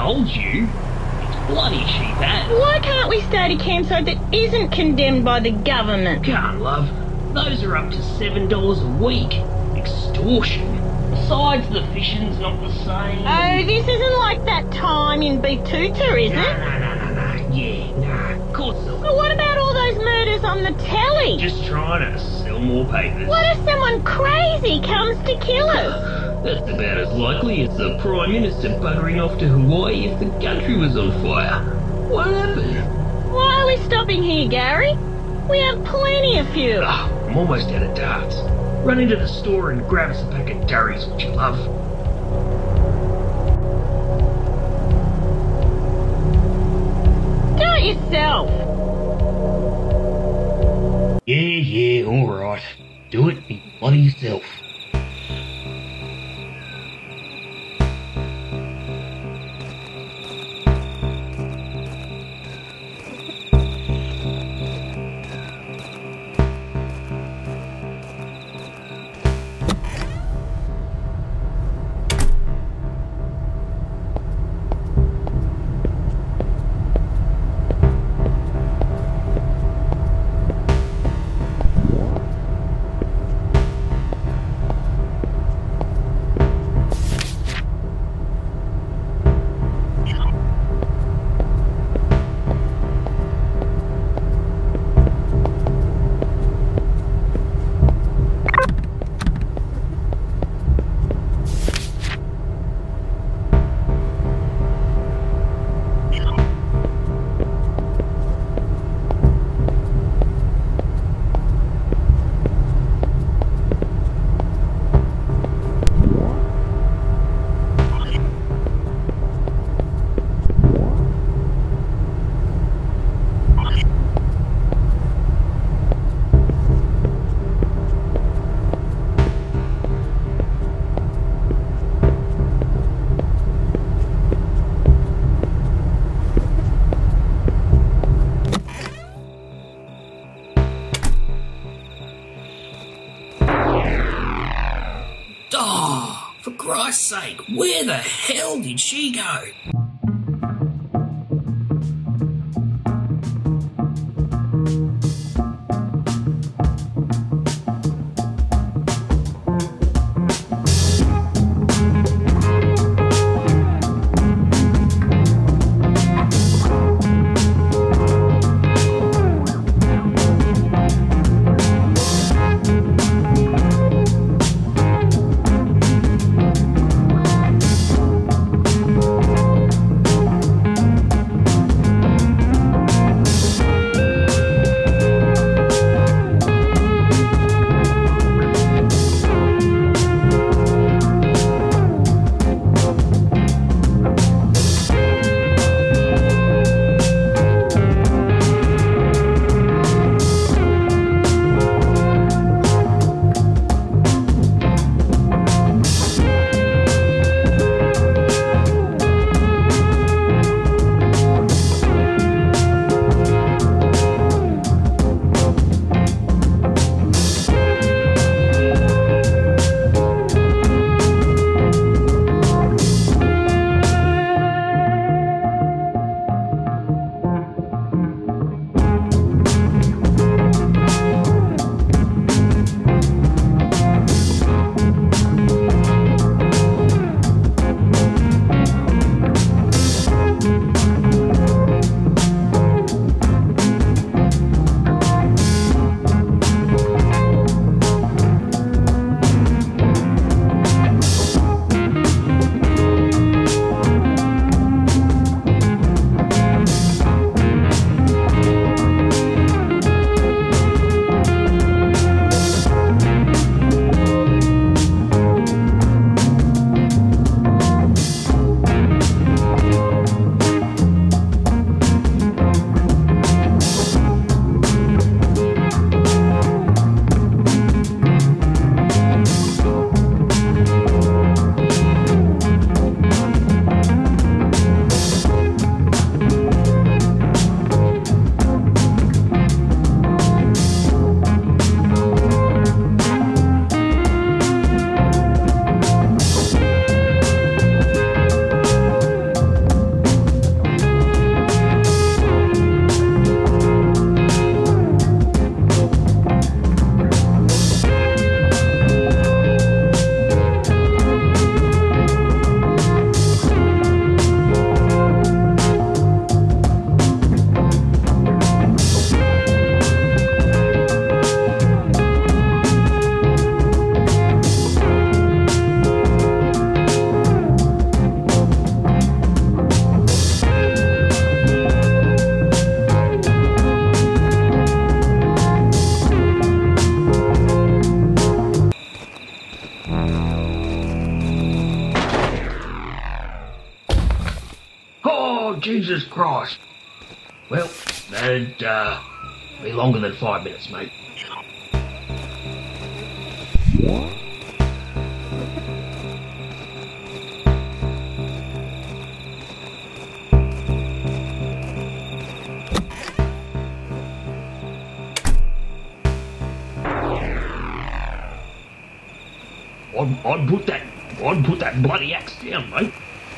told you. It's bloody cheap as. Why can't we start a campsite that isn't condemned by the government? Can't, love. Those are up to $7 a week. Extortion. Besides, the fishing's not the same. Oh, this isn't like that time in Batuta, is it? No. Yeah, nah. Of course not. But what about all those murders on the telly? Just trying to sell more papers. What if someone crazy comes to kill us? That's about as likely as the Prime Minister buggering off to Hawaii if the country was on fire. What happened? Why are we stopping here, Gary? We have plenty of fuel. I'm almost out of darts. Run into the store and grab us a pack of durries, would you, love? Do it yourself. Yeah, alright. Do it bloody yourself. Oh, for Christ's sake, where the hell did she go? Oh, Jesus Christ. Well, that'd be longer than 5 minutes, mate. I'd put that bloody axe down, mate.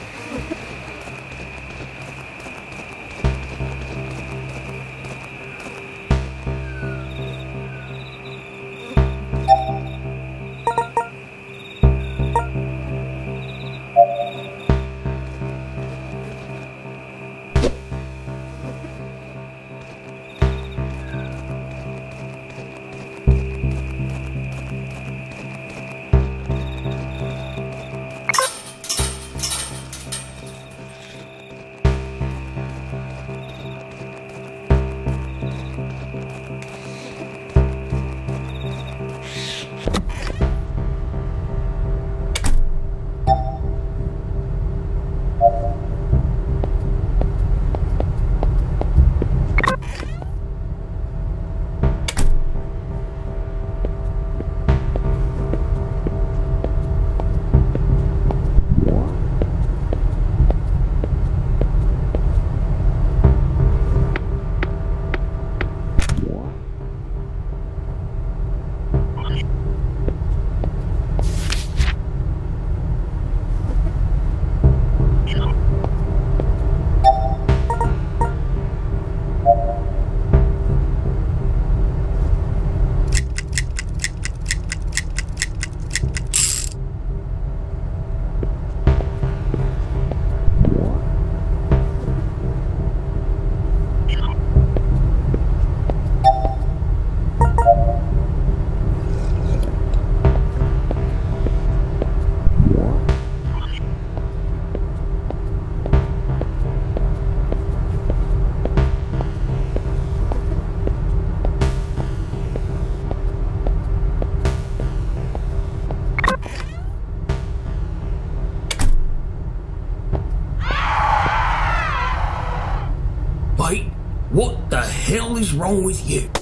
What the hell is wrong with you?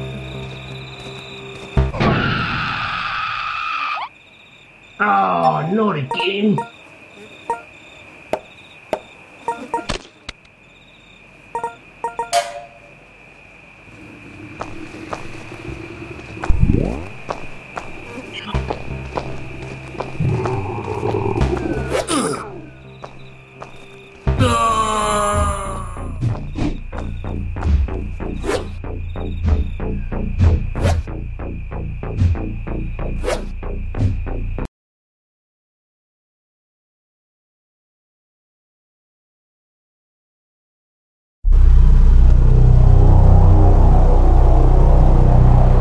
Oh not again.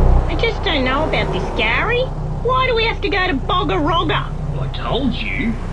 About this, Gary? Why do we have to go to Boggarogga? I told you.